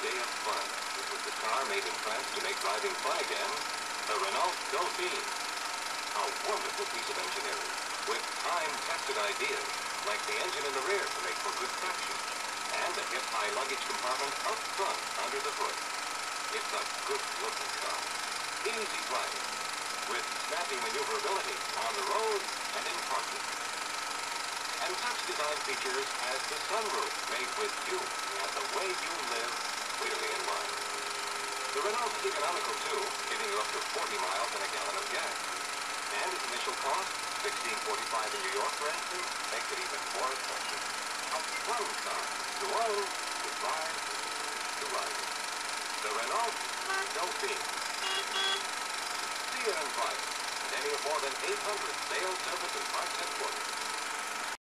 day of fun. This was the car made in France to make driving fun again, the Renault Dauphine. A wonderful piece of engineering, with time-tested ideas, like the engine in the rear to make for good traction, and a hip high luggage compartment up front under the hood. It's a good-looking car, easy driving, with snappy maneuverability on the road and in parking. And such design features as the sunroof made with you and the way you live clearly in mind. The Renault's economical too, giving you up to 40 miles and a gallon of gas. And its initial cost, $16.45 in New York, for instance, makes it even more attractive. A fun car to own, to drive, to ride. The Renault Dauphine. See it in private at any of more than 800 sales, service, and parts headquarters.